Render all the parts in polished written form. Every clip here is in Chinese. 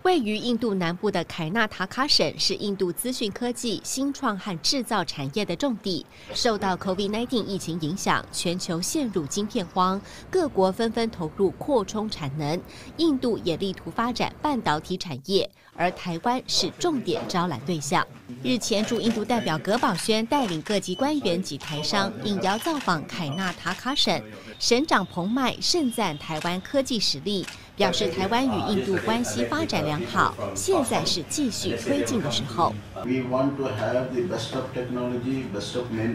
位于印度南部的凯纳塔卡省是印度资讯科技、新创和制造产业的重地。受到 COVID-19 疫情影响，全球陷入晶片荒，各国纷纷投入扩充产能。印度也力图发展半导体产业，而台湾是重点招揽对象。日前，驻印度代表葛宝轩带领各级官员及台商应邀造访凯纳塔卡省，省长彭迈盛赞台湾科技实力，表示台湾与印度关系发展良好，现在是继续推进的时候。 We want to have the best of technology, best of men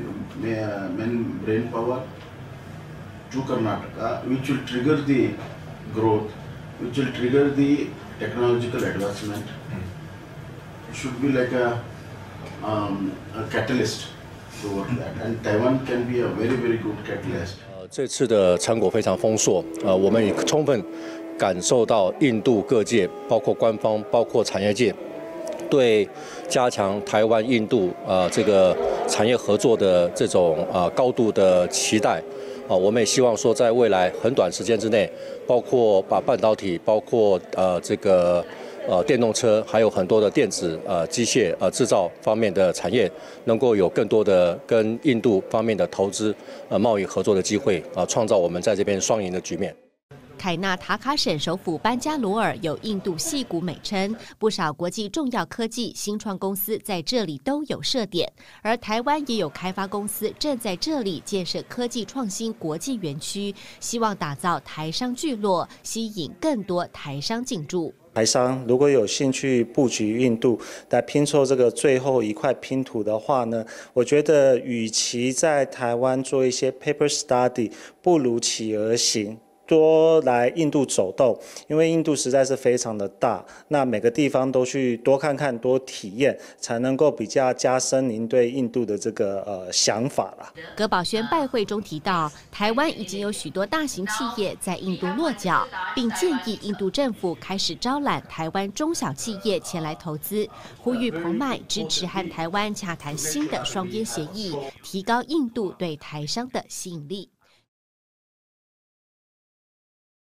brain power to Karnataka, which will trigger the growth, which will trigger the technological advancement. It should be like a catalyst toward that, and Taiwan can be a very, very good catalyst. 这次的成果非常丰硕，我们也充分感受到印度各界，包括官方、包括产业界，对加强台湾、印度这个产业合作的这种高度的期待。我们也希望说，在未来很短时间之内，包括把半导体，包括这个电动车，还有很多的电子机械制造方面的产业，能够有更多的跟印度方面的投资贸易合作的机会创造我们在这边双赢的局面。 凯纳塔卡省首府班加罗尔有印度矽谷美称，不少国际重要科技新创公司在这里都有设点，而台湾也有开发公司正在这里建设科技创新国际园区，希望打造台商聚落，吸引更多台商进驻。 台商如果有兴趣布局印度来拼凑这个最后一块拼图的话呢，我觉得与其在台湾做一些 paper study， 不如起而行。多来印度走动，因为印度实在是非常的大，那每个地方都去多看看、多体验，才能够比较加深您对印度的这个想法啦。 葛宝轩拜会中提到，台湾已经有许多大型企业在印度落脚，并建议印度政府开始招揽台湾中小企业前来投资，呼吁彭迈支持和台湾洽谈新的双边协议，提高印度对台商的吸引力。